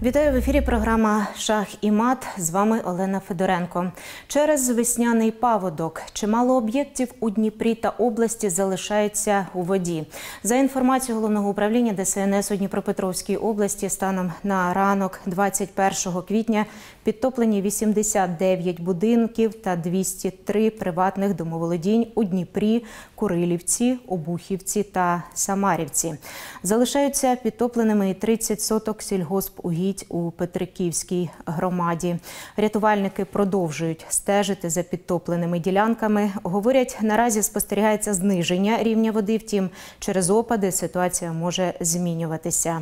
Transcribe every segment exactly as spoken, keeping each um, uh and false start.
Вітаю, в ефірі програма «Шах і мат». З вами Олена Федоренко. Через весняний паводок чимало об'єктів у Дніпрі та області залишаються у воді. За інформацією Головного управління Де Се Ен Ес у Дніпропетровській області, станом на ранок двадцять першого квітня підтоплені вісімдесят дев'ять будинків та двісті три приватних домоволодінь у Дніпрі, Курилівці, Обухівці та Самарівці. Залишаються підтопленими і тридцять соток сільгоспугідь у Петриківській громаді. Рятувальники продовжують стежити за підтопленими ділянками. Говорять, наразі спостерігається зниження рівня води, втім, через опади ситуація може змінюватися.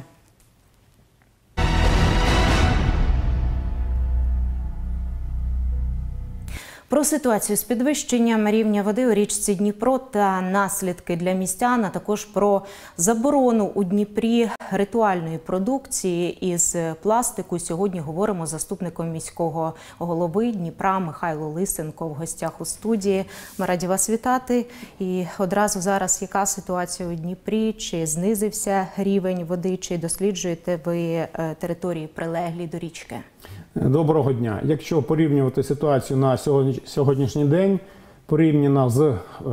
Про ситуацію з підвищенням рівня води у річці Дніпро та наслідки для містян, а також про заборону у Дніпрі ритуальної продукції із пластику сьогодні говоримо з заступником міського голови Дніпра Михайло Лисенко в гостях у студії. Ми раді вас вітати. І одразу зараз, яка ситуація у Дніпрі? Чи знизився рівень води? Чи досліджуєте ви території прилеглі до річки? Доброго дня. Якщо порівнювати ситуацію на сьогоднішній день, порівняно з,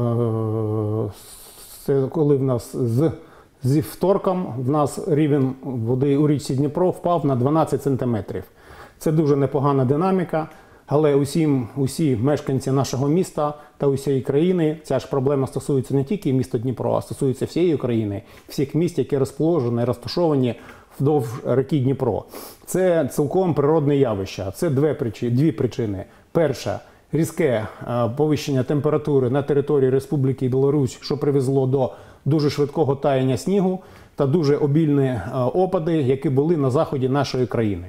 е, коли в нас з, зі вторком, в нас рівень води у річці Дніпро впав на дванадцять сантиметрів. Це дуже непогана динаміка, але усім, усі мешканці нашого міста та усієї країни, ця ж проблема стосується не тільки міста Дніпро, а стосується всієї України, всіх міст, які розположені, розташовані вдовж ріки Дніпро. Це цілком природне явище. Це дві причини. Дві причини. Перша – різке повищення температури на території Республіки Білорусь, що привело до дуже швидкого таяння снігу та дуже обільні опади, які були на заході нашої країни.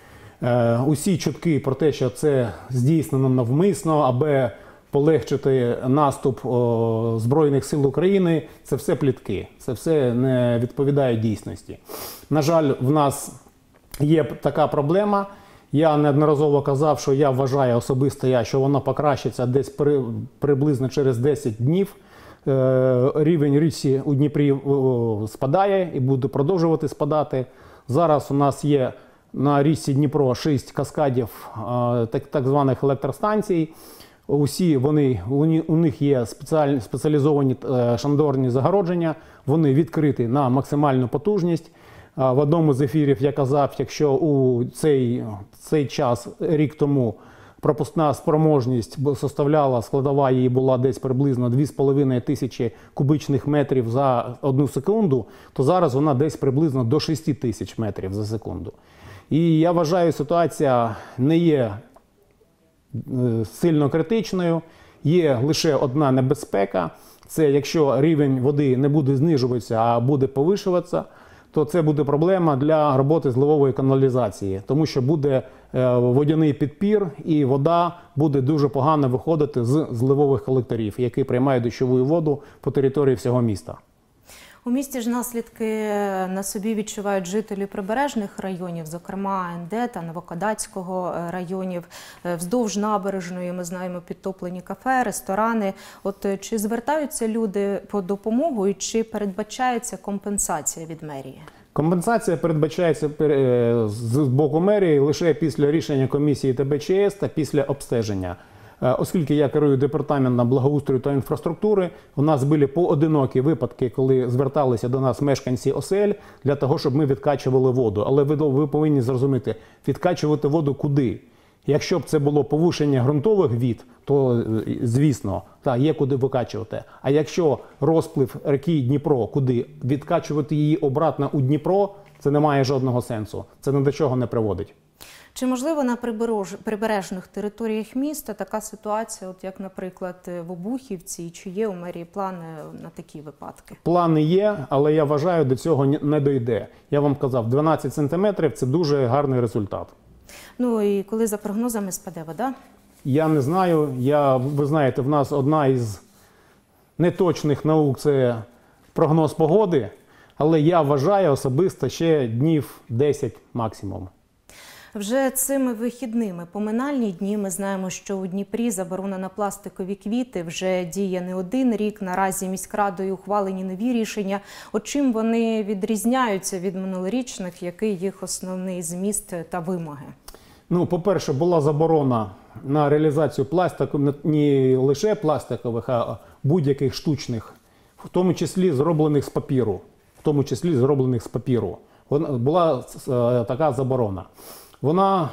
Усі чутки про те, що це здійснено навмисно, аби полегшити наступ о, Збройних сил України, це все плітки, це все не відповідає дійсності. На жаль, в нас є така проблема. Я неодноразово казав, що я вважаю особисто, я, що вона покращиться десь при, приблизно через десять днів. Е, рівень річки у Дніпрі о, спадає і буде продовжувати спадати. Зараз у нас є на річці Дніпро шість каскадів е, так, так званих електростанцій. Усі вони, у них є спеціальні, спеціалізовані шандорні загородження, вони відкриті на максимальну потужність. В одному з ефірів я казав, якщо у цей, цей час, рік тому, пропускна спроможність составляла, складова її була десь приблизно дві з половиною тисячі кубичних метрів за одну секунду, то зараз вона десь приблизно до шести тисяч метрів за секунду. І я вважаю, ситуація не є сильно критичною, є лише одна небезпека. Це якщо рівень води не буде знижуватися, а буде повишуватися, то це буде проблема для роботи зливової каналізації, тому що буде водяний підпір і вода буде дуже погано виходити з зливових колекторів, які приймають дощову воду по території всього міста. У місті ж наслідки на собі відчувають жителі прибережних районів, зокрема Ен Де та Новокодацького районів. Вздовж набережної, ми знаємо, підтоплені кафе, ресторани. От чи звертаються люди по допомогу і чи передбачається компенсація від мерії? Компенсація передбачається з боку мерії лише після рішення комісії Те Бе Че Ес та після обстеження. Оскільки я керую департаментом благоустрою та інфраструктури, у нас були поодинокі випадки, коли зверталися до нас мешканці осель для того, щоб ми відкачували воду. Але ви, ви повинні зрозуміти, відкачувати воду куди? Якщо б це було повишення ґрунтових вод, то, звісно, та, є куди викачувати. А якщо розплив ріки Дніпро, куди відкачувати її обратно у Дніпро, це не має жодного сенсу. Це ні до чого не приводить. Чи можливо на прибережних територіях міста така ситуація, от як, наприклад, в Обухівці, чи є у мерії плани на такі випадки? Плани є, але я вважаю, до цього не дойде. Я вам казав, дванадцять сантиметрів – це дуже гарний результат. Ну і коли за прогнозами спаде вода? Я не знаю. Я, ви знаєте, в нас одна із неточних наук – це прогноз погоди, але я вважаю особисто ще днів десять максимум. Вже цими вихідними поминальні дні ми знаємо, що у Дніпрі заборона на пластикові квіти вже діє не один рік. Наразі міськрадою ухвалені нові рішення. От чим вони відрізняються від минулорічних, який їх основний зміст та вимоги? Ну, по-перше, була заборона на реалізацію пластику, не лише пластикових, а будь-яких штучних, в тому числі зроблених з папіру. В тому числі зроблених з папіру. Була така заборона. Вона,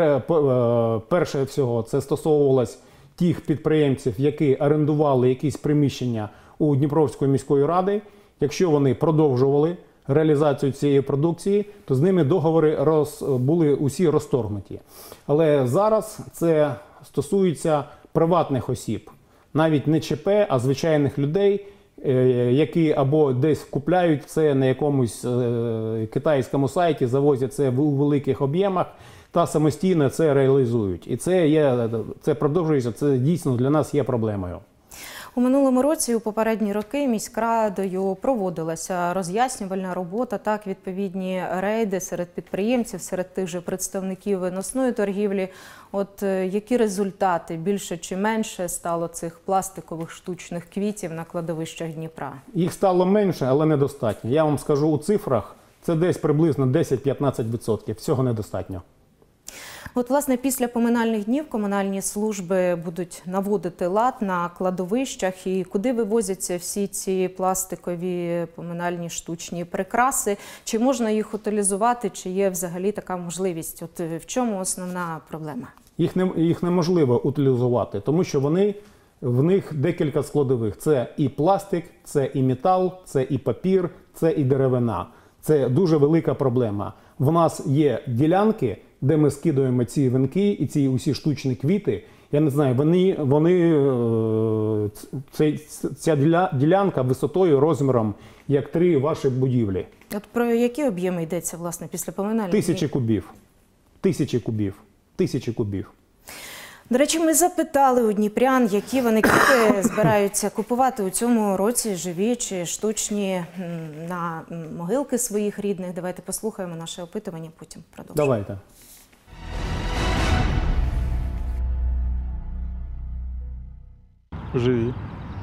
перше всього, це стосовувалось тих підприємців, які орендували якісь приміщення у Дніпровської міської ради. Якщо вони продовжували реалізацію цієї продукції, то з ними договори роз, були усі розторгнуті. Але зараз це стосується приватних осіб. Навіть не ЧП, а звичайних людей, які або десь купляють це на якомусь китайському сайті, завозять це у великих об'ємах та самостійно це реалізують. І це, є, це продовжується, це дійсно для нас є проблемою. У минулому році, у попередні роки, міськрадою проводилася роз'яснювальна робота, так, відповідні рейди серед підприємців, серед тих же представників виносної торгівлі. От які результати, більше чи менше, стало цих пластикових штучних квітів на кладовищах Дніпра? Їх стало менше, але недостатньо. Я вам скажу у цифрах, це десь приблизно десять-п'ятнадцять відсотків. Всього недостатньо. От, власне, після поминальних днів комунальні служби будуть наводити лад на кладовищах. І куди вивозяться всі ці пластикові поминальні штучні прикраси? Чи можна їх утилізувати, чи є взагалі така можливість? От в чому основна проблема? Їх, не, їх неможливо утилізувати, тому що вони, в них декілька складових. Це і пластик, це і метал, це і папір, це і деревина. Це дуже велика проблема. В нас є ділянки, де ми скидуємо ці вінки і ці усі штучні квіти. Я не знаю, вони, вони це, ця ділянка висотою, розміром, як три ваші будівлі. От про які об'єми йдеться, власне, після поминальних днів? Тисячі кубів. Тисячі кубів. Тисячі кубів. До речі, ми запитали у дніпрян, які вони квіти збираються купувати у цьому році, живі чи штучні, на могилки своїх рідних. Давайте послухаємо наше опитування, потім продовжимо. Давайте. Живи.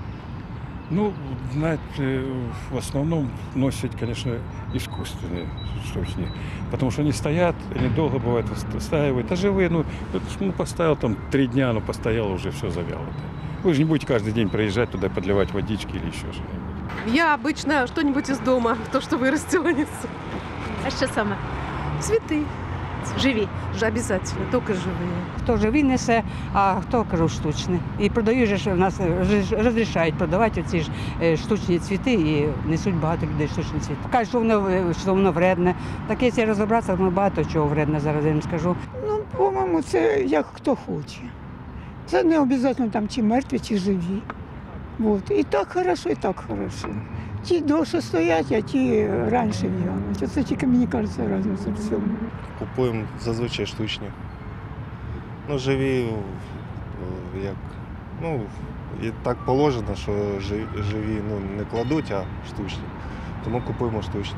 Ну, знаете, в основном носят, конечно, искусственные штучные. Потому что они стоят, они долго бывает выстаивают. А живые, ну, ну, поставил там три дня, ну, постоял, уже все завяло. Вы же не будете каждый день приезжать туда, подливать водички или еще что-нибудь. Я обычно что-нибудь из дома, то, что вырастила, несу. А що саме? Цветы. Живі? Же обязательно, только живые. Хто живий несе, а хто, кажу, штучний. І продають же, що в нас розрішають продавати ці ж штучні цвіти і несуть багато людей штучні цвіти. Кажуть, що воно, що воно вредне. Так якщо розібратися, воно багато чого вредне, зараз я їм скажу. Ну, по-моєму, це як хто хоче. Це не обов'язково там чи мертві, чи живі. Вот. І так хорошо, і так хорошо. Ті довше стоять, а ті раніше в'януть. Оце тільки, мені кажеться, різниця в цьому. Купуємо зазвичай штучні. Ну, живі, як, ну, і так положено, що живі, живі ну, не кладуть, а штучні. Тому купуємо штучні.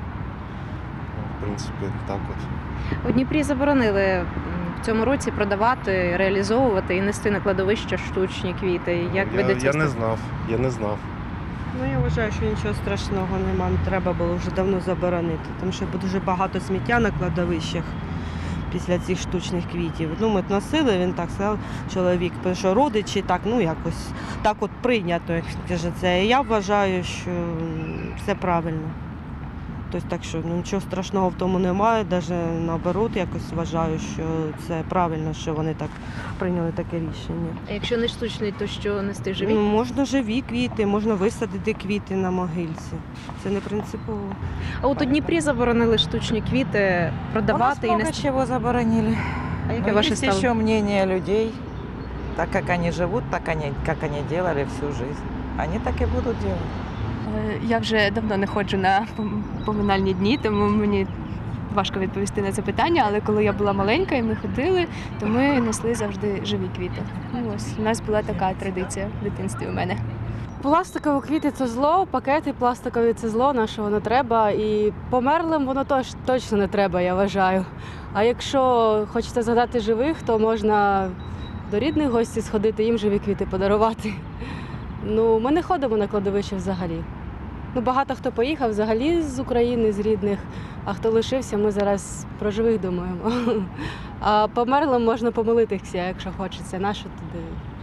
В принципі, так от. У Дніпрі заборонили в цьому році продавати, реалізовувати і нести на кладовище штучні квіти. Як ви Я, до цього я не знав, я не знав. Ну, я вважаю, що нічого страшного нема, не треба було вже давно заборонити, тому що дуже багато сміття на кладовищах після цих штучних квітів. Ну, ми носили, він так сказав, чоловік, що родичі так, ну, якось так от прийнято, як каже це. І я вважаю, що все правильно. Тобто, так що ну, нічого страшного в тому немає, навіть наоборот, якось вважаю, що це правильно, що вони так прийняли таке рішення. А якщо не штучний, то що нести живі? Ну, можна живі квіти, можна висадити квіти на могильці. Це не принципово. А от у Дніпрі заборонили штучні квіти продавати У нас і много нести. чего заборонили. А яке Но ваше есть ставлення? еще мнение людей, так как они живут, так они, как они делали всю жизнь. Они так и будут делать. Я вже давно не ходжу на поминальні дні, тому мені важко відповісти на це питання, але коли я була маленька і ми ходили, то ми несли завжди живі квіти. Ну, ось, у нас була така традиція в дитинстві у мене. пластикові квіти – це зло, пакети пластикові – це зло, нашого не треба. І померлим воно точ, точно не треба, я вважаю. А якщо хочете згадати живих, то можна до рідних гостей сходити, їм живі квіти подарувати. Ну, ми не ходимо на кладовище взагалі. Ну, багато хто поїхав взагалі з України, з рідних, а хто лишився, ми зараз про живих думаємо. А померлим можна помилитися, якщо хочеться. Нащо туди?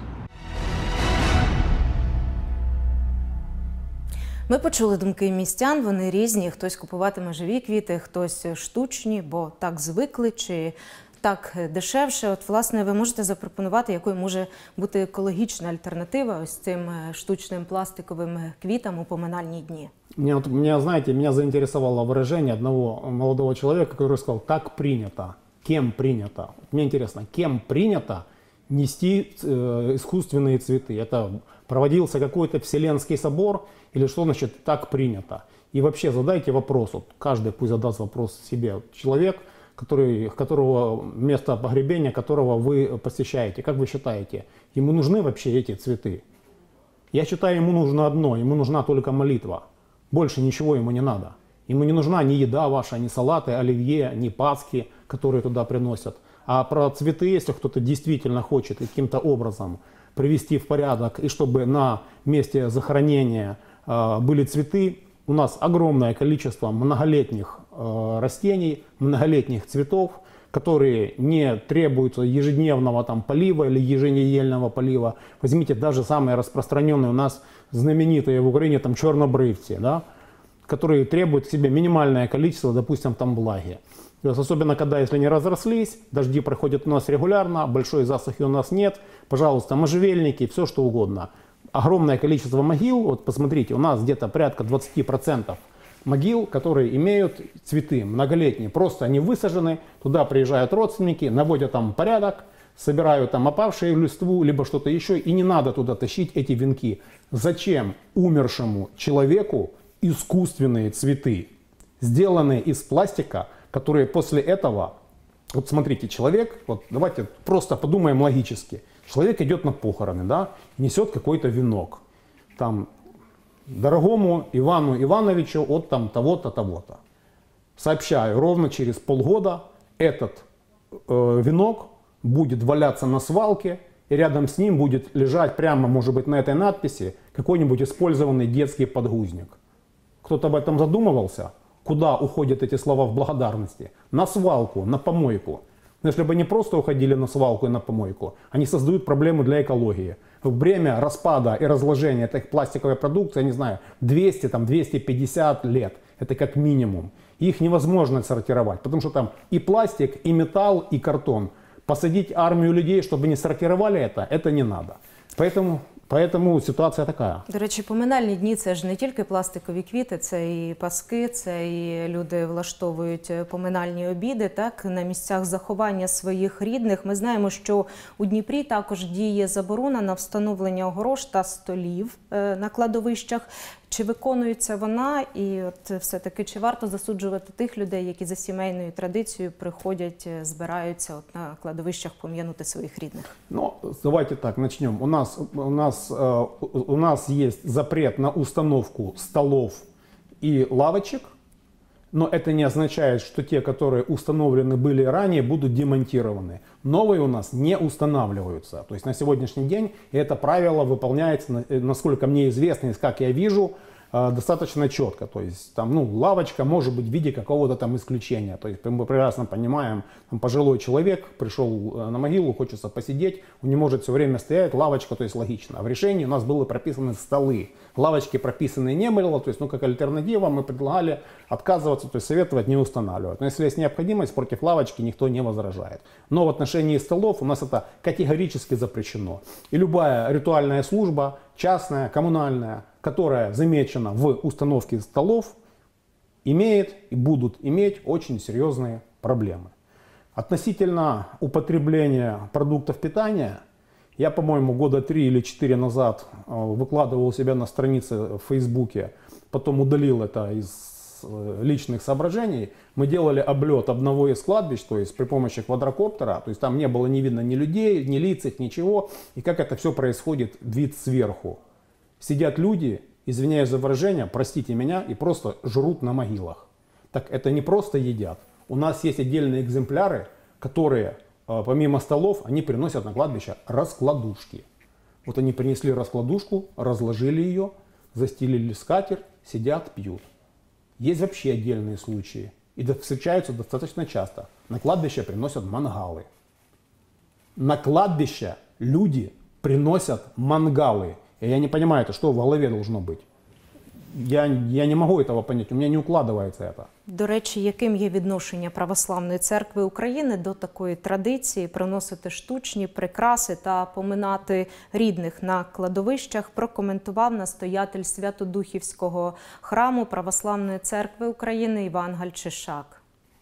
Ми почули думки містян, вони різні. Хтось купуватиме живі квіти, хтось штучні, бо так звикли, чи так дешевше. От, власне, ви можете запропонувати, якою може бути екологічна альтернатива ось цим штучним пластиковим квітам у поминальні дні? Меня, вот, меня, знаете, меня заинтересовало выражение одного молодого человека, который сказал: так принято. Кем принято? Мне интересно, кем принято нести э, искусственные цветы? Это проводился какой-то Вселенский собор или что значит так принято? И вообще задайте вопрос, вот каждый пусть задаст вопрос себе. Человек, который, которого, место погребения которого вы посещаете, как вы считаете, ему нужны вообще эти цветы? Я считаю, ему нужно одно, ему нужна только молитва. Больше ничего ему не надо. Ему не нужна ни еда ваша, ни салаты, оливье, ни пасхи, которые туда приносят. А про цветы, если кто-то действительно хочет каким-то образом привести в порядок, и чтобы на месте захоронения э, были цветы, у нас огромное количество многолетних э, растений, многолетних цветов, которые не требуют ежедневного там, полива или еженедельного полива. Возьмите даже самые распространенные у нас знаменитые в Украине там, чернобрывцы, да, которые требуют к себе минимальное количество, допустим, там влаги. То есть, особенно когда, если не разрослись, дожди проходят у нас регулярно, большой засухи у нас нет, пожалуйста, можжевельники, все что угодно. Огромное количество могил, вот посмотрите, у нас где-то порядка двадцать процентов могил, которые имеют цветы многолетние, просто они высажены, туда приезжают родственники, наводят там порядок, собирают там опавшие листву, либо что-то еще, и не надо туда тащить эти венки. Зачем умершему человеку искусственные цветы, сделанные из пластика, которые после этого, вот смотрите, человек, вот давайте просто подумаем логически, человек идет на похороны, да, несет какой-то венок, там, дорогому Ивану Ивановичу от там того-то, того-то. Сообщаю, ровно через полгода этот э, венок будет валяться на свалке, и рядом с ним будет лежать прямо, может быть, на этой надписи какой-нибудь использованный детский подгузник. Кто-то об этом задумывался? Куда уходят эти слова в благодарности? На свалку, на помойку. Но если бы они просто уходили на свалку и на помойку, они создают проблему для экологии. Время распада и разложения этой пластиковой продукции, я не знаю, двести, там, двести пятьдесят лет. Это как минимум. Их невозможно сортировать, потому что там и пластик, и металл, и картон. Посадить армию людей, чтобы не сортировали это, это не надо. Поэтому... Поэтому ситуація така. До речі, поминальні дні – це ж не тільки пластикові квіти, це і паски, це і люди влаштовують поминальні обіди, так, на місцях заховання своїх рідних. Ми знаємо, що у Дніпрі також діє заборона на встановлення огорож та столів на кладовищах. Чи виконується вона і от все-таки чи варто засуджувати тих людей, які за сімейною традицією приходять, збираються от на кладовищах пом'янути своїх рідних? Ну, давайте так, начнем. У нас, у нас, у нас есть запрет на установку столов и лавочек, но это не означает, что те, которые установлены были ранее, будут демонтированы. Новые у нас не устанавливаются. То есть на сегодняшний день это правило выполняется, насколько мне известно и как я вижу, достаточно четко. То есть там, ну, лавочка может быть в виде какого-то там исключения. То есть мы прекрасно понимаем, там, пожилой человек пришел на могилу, хочется посидеть, он не может все время стоять, лавочка, то есть логично. А в решении у нас были прописаны столы. Лавочки прописаны не было, то есть, ну, как альтернатива мы предлагали отказываться, то есть советовать не устанавливать. Но если есть необходимость, против лавочки никто не возражает. Но в отношении столов у нас это категорически запрещено. И любая ритуальная служба, частная, коммунальная, которая замечена в установке столов, имеет и будут иметь очень серьезные проблемы. Относительно употребления продуктов питания, я, по-моему, года три или четыре назад выкладывал у себя на странице в Фейсбуке, потом удалил это из личных соображений. Мы делали облет одного из кладбищ, то есть при помощи квадрокоптера, то есть там не было не видно ни людей, ни лиц их, ничего. И как это все происходит, вид сверху. Сидят люди, извиняюсь за выражение, простите меня, и просто жрут на могилах. Так это не просто едят. У нас есть отдельные экземпляры, которые помимо столов, они приносят на кладбище раскладушки. Вот они принесли раскладушку, разложили ее, застелили скатерть, сидят, пьют. Есть вообще отдельные случаи. И встречаются достаточно часто. На кладбище приносят мангалы. На кладбище люди приносят мангалы. И я не понимаю, это что в голове должно быть. Я, я не можу этого понять, у мене не укладається це. До речі, яким є відношення Православної церкви України до такої традиції приносити штучні прикраси та поминати рідних на кладовищах, прокоментував настоятель Святодухівського храму Православної церкви України Іван Гальчишак.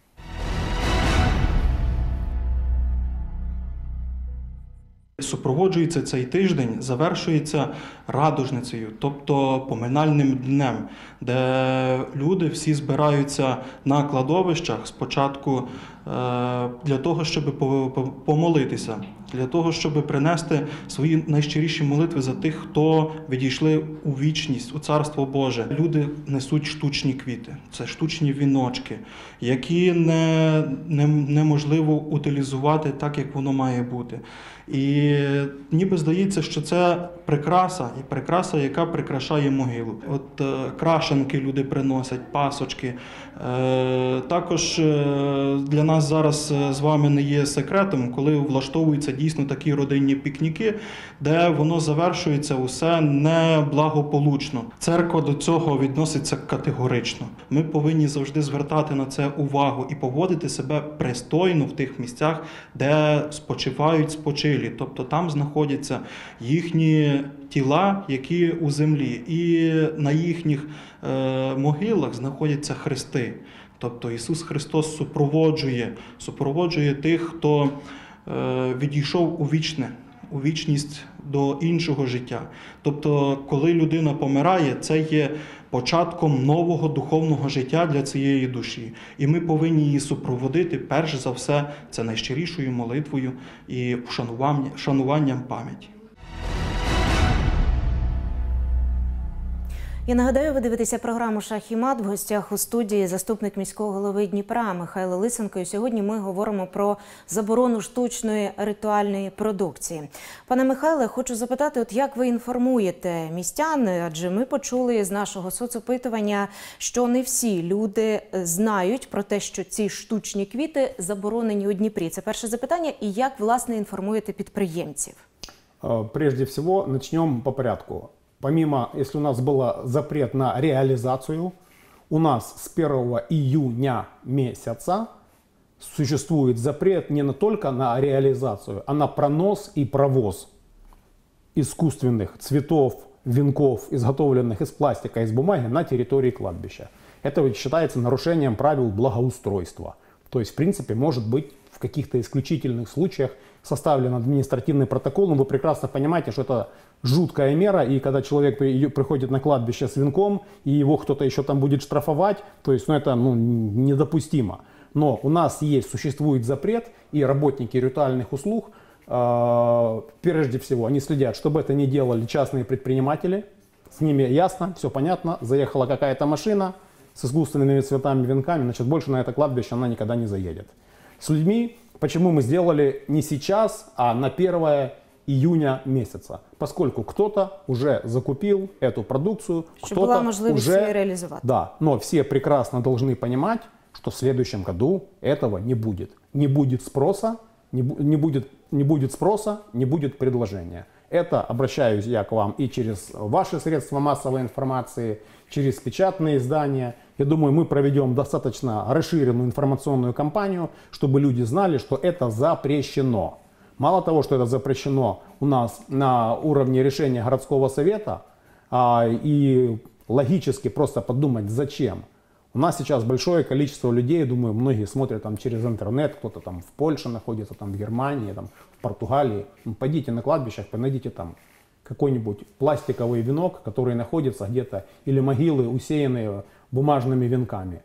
Супроводжується цей тиждень, завершується радужницею, тобто поминальним днем, де люди всі збираються на кладовищах спочатку для того, щоб помолитися, для того, щоб принести свої найщиріші молитви за тих, хто відійшли у вічність, у Царство Боже. Люди несуть штучні квіти, це штучні віночки, які не, не, неможливо утилізувати так, як воно має бути. І ніби здається, що це прикраса, і прикраса, яка прикрашає могилу. От е, крашенки люди приносять, пасочки. Е, також е, для нас зараз з вами не є секретом, коли влаштовуються дійсно такі родинні пікніки, де воно завершується усе неблагополучно. Церква до цього відноситься категорично. Ми повинні завжди звертати на це увагу і поводити себе пристойно в тих місцях, де спочивають спочилі. Тобто там знаходяться їхні тіла, які у землі, і на їхніх е, могилах знаходяться хрести. Тобто Ісус Христос супроводжує, супроводжує тих, хто е, відійшов у вічне, у вічність до іншого життя. Тобто, коли людина помирає, це є початком нового духовного життя для цієї душі. І ми повинні її супроводити, перш за все, це найщирішою молитвою і вшануванням, вшануванням пам'яті. Я нагадаю, ви дивитеся програму «Шах і мат». В гостях у студії заступник міського голови Дніпра Михайло Лисенко. І сьогодні ми говоримо про заборону штучної ритуальної продукції. Пане Михайле, хочу запитати, от як ви інформуєте містян? Адже ми почули з нашого соцопитування, що не всі люди знають про те, що ці штучні квіти заборонені у Дніпрі. Це перше запитання. І як, власне, інформуєте підприємців? Прежде всего, начнем по порядку. Помимо, если у нас был запрет на реализацию, у нас с первого июня месяца существует запрет не только на реализацию, а на пронос и провоз искусственных цветов, венков, изготовленных из пластика, из бумаги на территории кладбища. Это считается нарушением правил благоустройства. То есть, в принципе, может быть в каких-то исключительных случаях составлен административный протокол, но вы прекрасно понимаете, что это жуткая мера, и когда человек приходит на кладбище с венком, и его кто-то еще там будет штрафовать, то есть ну, это ну, недопустимо. Но у нас есть, существует запрет, и работники ритуальных услуг, э, прежде всего, они следят, чтобы это не делали частные предприниматели, с ними ясно, все понятно, заехала какая-то машина с искусственными цветами, венками, значит, больше на это кладбище она никогда не заедет. С людьми, почему мы сделали не сейчас, а на первое июня месяца, поскольку кто-то уже закупил эту продукцию, кто-то уже реализовать. Да, но все прекрасно должны понимать, что в следующем году этого не будет. Не будет спроса, не, не, будет, не будет спроса, не будет предложения. Это обращаюсь я к вам и через ваши средства массовой информации, через печатные издания. Я думаю, мы проведем достаточно расширенную информационную кампанию, чтобы люди знали, что это запрещено. Мало того, что это запрещено у нас на уровне решения городского совета, а, и логически просто подумать, зачем. У нас сейчас большое количество людей, думаю, многие смотрят там через интернет, кто-то там в Польше находится, там в Германии, там в Португалии. Ну, пойдите на кладбищах, найдите там какой-нибудь пластиковый венок, который находится где-то, или могилы, усеянные бумажными венками.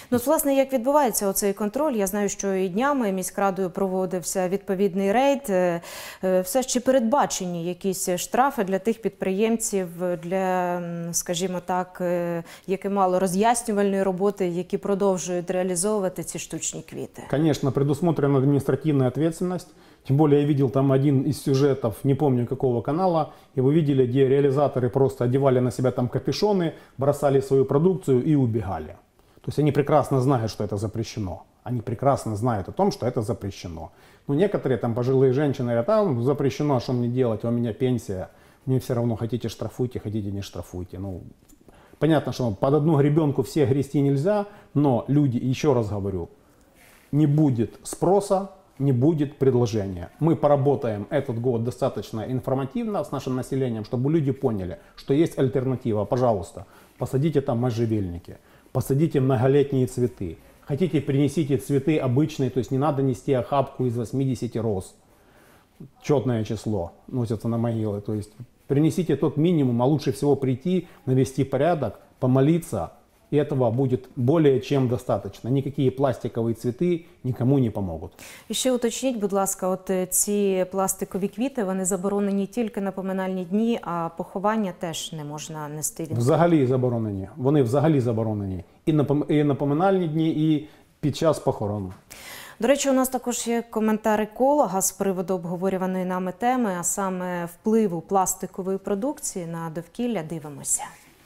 Ну, власне, як відбувається оцей контроль? Я знаю, що і днями міськрадою проводився відповідний рейд. Все ж чи передбачені якісь штрафи для тих підприємців, для, скажімо так, які мало роз'яснювальної роботи, які продовжують реалізовувати ці штучні квіти? Конечно, предусмотрена административная ответственность. Тем более я видел там один из сюжетов, не помню какого канала, и вы видели, где реализаторы просто одевали на себя там капюшоны, бросали свою продукцию и убегали. То есть они прекрасно знают, что это запрещено. Они прекрасно знают о том, что это запрещено. Но некоторые там пожилые женщины говорят, а запрещено, что мне делать, у меня пенсия, мне все равно, хотите штрафуйте, хотите не штрафуйте. Ну, понятно, что под одну гребенку всех грести нельзя, но люди, еще раз говорю, не будет спроса, не будет предложения. Мы поработаем этот год достаточно информативно с нашим населением, чтобы люди поняли, что есть альтернатива. Пожалуйста, посадите там можжевельники, посадите многолетние цветы. Хотите, принесите цветы обычные, то есть не надо нести охапку из восьмидесяти роз. Четное число носятся на могилы. То есть принесите тот минимум, а лучше всего прийти, навести порядок, помолиться. И этого будет более чем достаточно. Никакие пластиковые цветы никому не помогут. І ще уточніть, будь ласка, от ці пластикові квіти, вони заборонені тільки на поминальні дні, а поховання теж не можна нести від... Взагалі заборонені. Вони взагалі заборонені. І на, і на поминальні дні, і під час похорону. До речі, у нас також є коментар еколога з приводу обговорюваної нами теми, а саме впливу пластикової продукції на довкілля. Дивимося.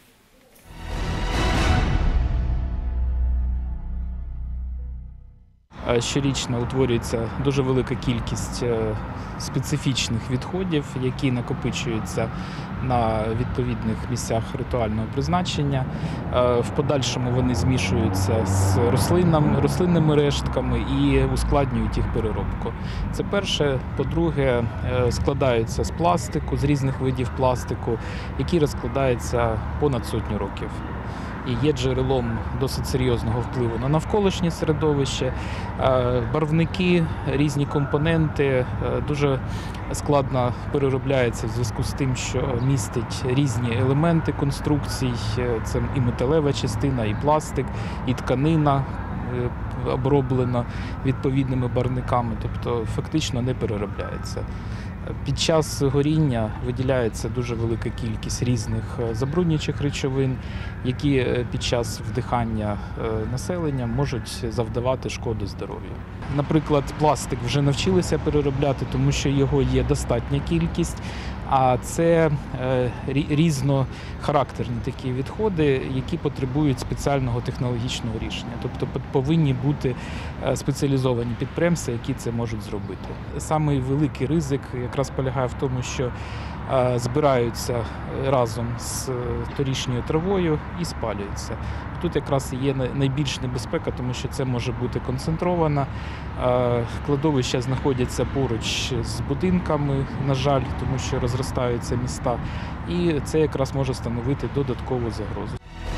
Щорічно утворюється дуже велика кількість специфічних відходів, які накопичуються на відповідних місцях ритуального призначення. В подальшому вони змішуються з рослинами, рослинними рештками і ускладнюють їх переробку. Це перше. По-друге, складаються з пластику, з різних видів пластику, який розкладається понад сотню років. І є джерелом досить серйозного впливу на навколишнє середовище. Барвники, різні компоненти дуже складно переробляються в зв'язку з тим, що містить різні елементи конструкцій. Це і металева частина, і пластик, і тканина оброблена відповідними барвниками, тобто фактично не переробляється. Під час горіння виділяється дуже велика кількість різних забруднюючих речовин, які під час вдихання населення можуть завдавати шкоду здоров'ю. Наприклад, пластик вже навчилися переробляти, тому що його є достатня кількість, а це різнохарактерні такі відходи, які потребують спеціального технологічного рішення. Тобто повинні бути спеціалізовані підприємства, які це можуть зробити. Самий великий ризик якраз полягає в тому, що збираються разом з торішньою травою і спалюються. Тут якраз є найбільш небезпека, тому що це може бути концентровано. Кладовища знаходяться поруч з будинками, на жаль, тому що розростаються міста. І це якраз може становити додаткову загрозу.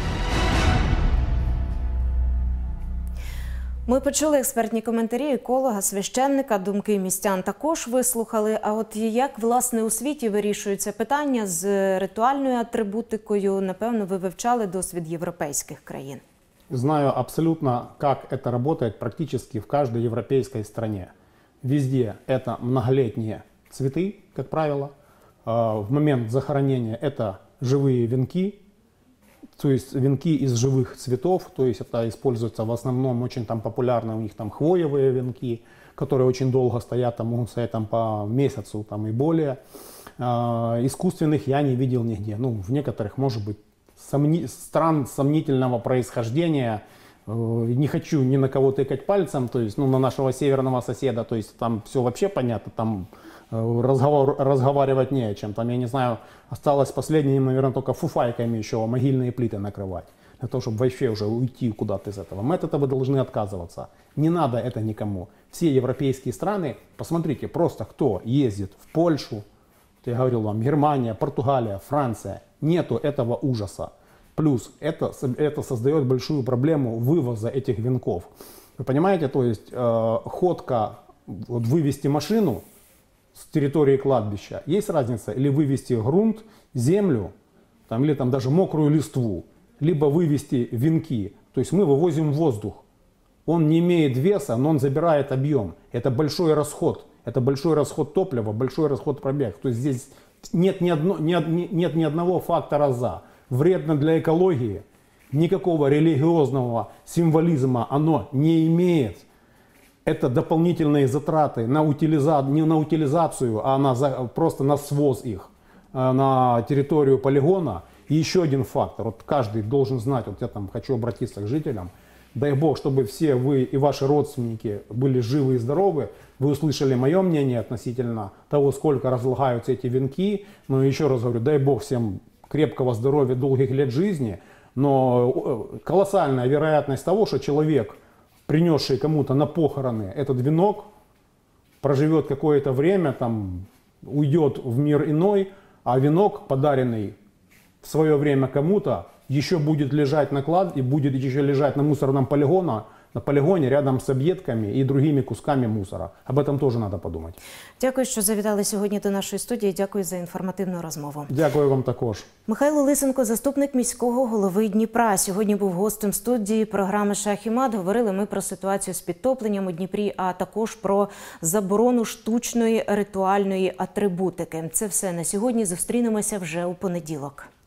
Ми почули експертні коментарі еколога, священника, думки містян також вислухали. А от як, власне, у світі вирішуються питання з ритуальною атрибутикою, напевно, ви вивчали досвід європейських країн? Знаю абсолютно, как это работает практически в каждой европейской стране. Везде это многолетние цветы, как правило. В момент захоронения это живые венки. То есть венки из живых цветов, то есть это используется в основном очень там популярны у них там хвоевые венки, которые очень долго стоят, там могут стоять там по месяцу там и более. Э, искусственных я не видел нигде. Ну, в некоторых, может быть, сомни... стран сомнительного происхождения. Э, не хочу ни на кого тыкать пальцем, то есть ну, на нашего северного соседа, то есть там все вообще понятно, там Разговор, разговаривать не о чем. Там, я не знаю, осталось последним, наверное, только фуфайками еще могильные плиты накрывать. Для того, чтобы вообще уже уйти куда-то из этого. Мы от этого должны отказываться. Не надо это никому. Все европейские страны, посмотрите, просто кто ездит в Польшу, я говорил вам, Германия, Португалия, Франция, нету этого ужаса. Плюс это, это создает большую проблему вывоза этих венков. Вы понимаете, то есть э, ходка, вот вывести машину с территории кладбища, есть разница или вывести грунт, землю, там, или там даже мокрую листву. либо вывести венки. То есть мы вывозим воздух. Он не имеет веса, но он забирает объем. Это большой расход. Это большой расход топлива, большой расход пробег. То есть здесь нет ни, одно, ни, нет ни одного фактора «за». Вредно для экологии. Никакого религиозного символизма оно не имеет. Это дополнительные затраты на утилиза... не на утилизацию, а на... просто на своз их на территорию полигона. И еще один фактор. Вот каждый должен знать, вот я там хочу обратиться к жителям. Дай Бог, чтобы все вы и ваши родственники были живы и здоровы. Вы услышали мое мнение относительно того, сколько разлагаются эти венки. Но еще раз говорю, дай Бог всем крепкого здоровья, долгих лет жизни. Но колоссальная вероятность того, что человек, принесший кому-то на похороны этот венок, проживет какое-то время, там, уйдет в мир иной, а венок, подаренный в свое время кому-то, еще будет лежать на клад и будет еще лежать на мусорном полигоне, на полігоні рядом з об'єдками і другими кусками мусора. Об этом теж треба подумати. Дякую, що завітали сьогодні до нашої студії. Дякую за інформативну розмову. Дякую вам також. Михайло Лисенко, заступник міського голови Дніпра, сьогодні був гостем студії програми «Шах і мат». Говорили ми про ситуацію з підтопленням у Дніпрі, а також про заборону штучної ритуальної атрибутики. Це все на сьогодні. Зустрінемося вже у понеділок.